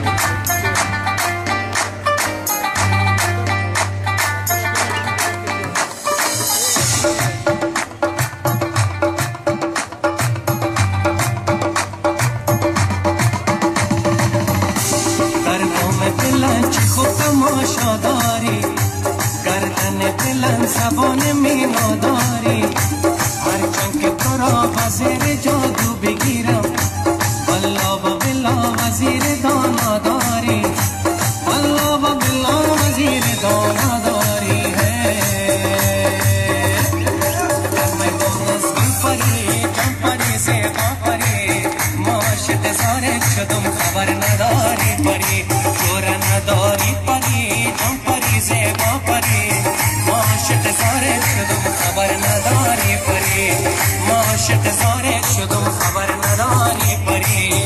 زبان مینا داری هرچند که تو را وزیر جادو بگیرم والله و بالله وزیر دانا داری والله و بالله وزیر دانا داری در میدان از گل پری جان پری زیبا پری ما شتزارت شدم خبر نداری پری جور نداری پری جان پری زیبا پری شتزارت شدم خبر نداری پری ما شتزارت شدم خبر نداری پری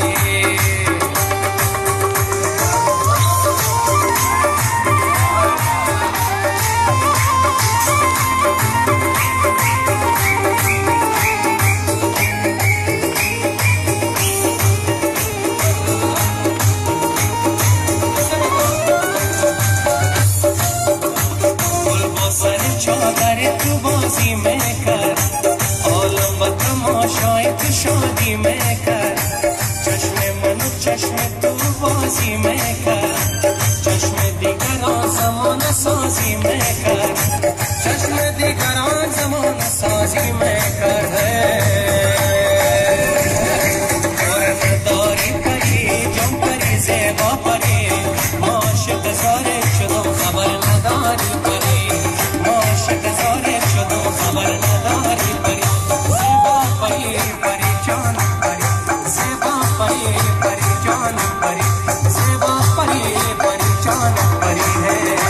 چادر تو بازی میکر عالم و تماشای تو شادی میکر چشم من و چشم تو بازی میکر چشم دیگران زمان سازی میکر چشم دیگران زمان سازی میکر دور نداری پری جان پری زیبا پری ما شتزارت شدم خبر نداری پری شتزارت شدم خبر نداری پری زیبا پری پری جان پری زیبا پری پری جان پری زیبا پری پری جان پری ہے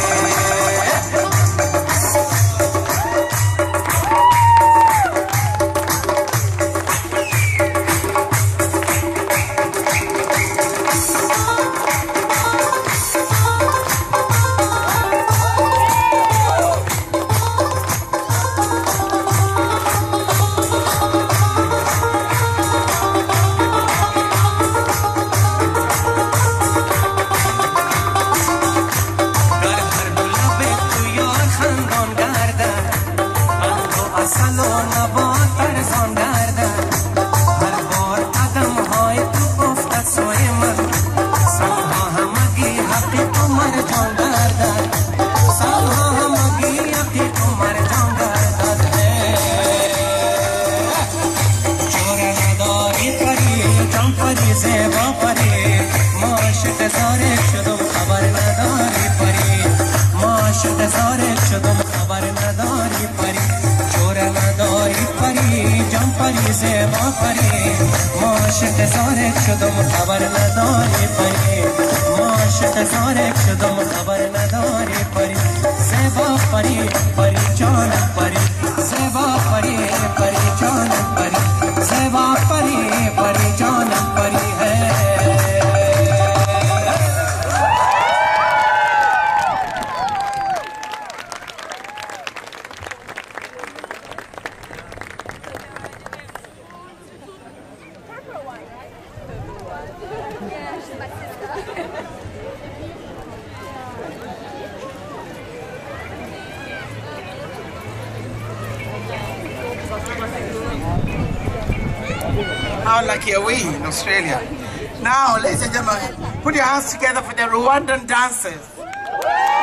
شتزارت شدم خبر نداری پری چور نداری پری جان پری زیبا پری ما شتزارت شدم خبر نداری پری ما شتزارت شدم خبر نداری پری زیبا پری پری جان پری زیبا پری پری جان پری زیبا پری پری جان پری ہے How lucky are we in Australia? Now, ladies and gentlemen, put your hands together for the Rwandan dancers.